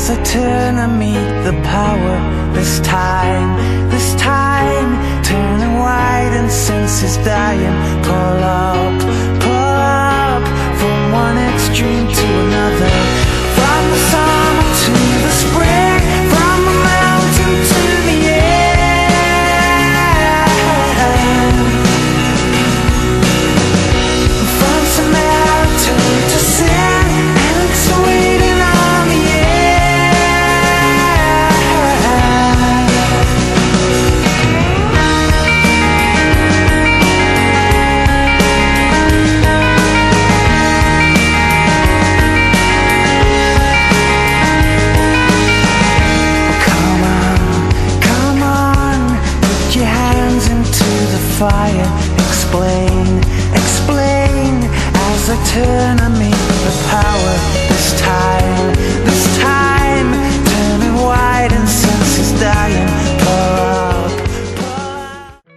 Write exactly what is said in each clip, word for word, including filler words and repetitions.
as I turn to meet the power. This time, this time, turning white and senses dying. Pull up, pull up, from one extreme to another. From the summer to the spring, from the mountain to the air. From Samaritan to sin, and it's waiting on the fire. Explain, explain, as I turn to meet the power. This time, this time, turning white and senses dying. Pour up, pour up.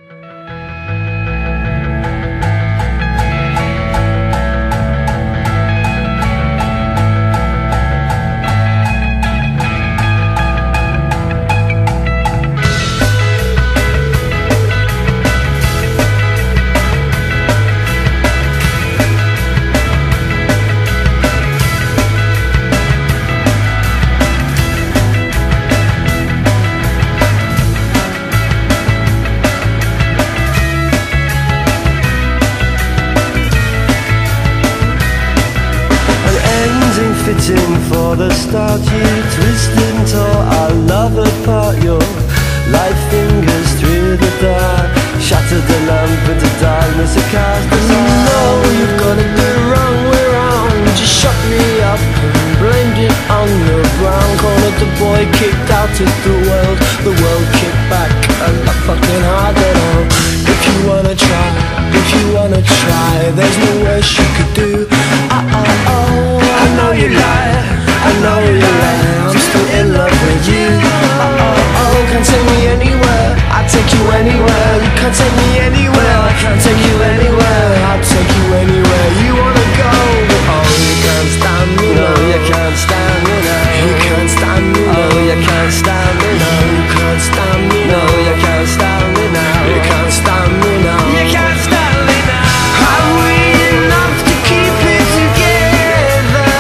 Fitting for the start, you twisted and tore our love apart. Your light fingers through the dark shattered the lamp into darkness it cast. And you know you've got it the wrong way round. You just shut me up and blamed it on the ground. Cornered the boy, kicked out of the world. The world kicked back a lot fucking harder now. If you wanna try, if you wanna try, there's no worse you could do. Uh oh oh. I know you lie, I know you lie. I'm still in love with you. Oh, oh, oh, can't take me anywhere. I'll take you anywhere. You can't take me anywhere. I can't take you anywhere. I'll take you anywhere you wanna go. Oh, you can't stand me, no, you can't stand me, no. You can't stand me, no, you can't stand me, no. You can't stand me, no, you can't stand me now. You can't stand me now. You can't stand me now. Are we enough to keep it together?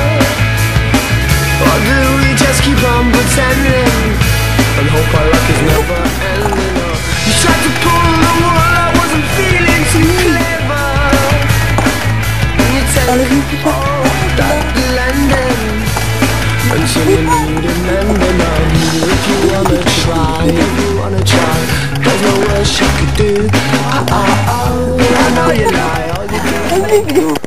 Or do we just keep on pretending and hope our luck is never ending? Or you tried to pull the wool, I wasn't feeling too clever. And you tell me all that blending until you need an ending. And if you wanna try, if you wanna try, there's no worse you could do. Oh, oh, oh, I know you lie, all you do.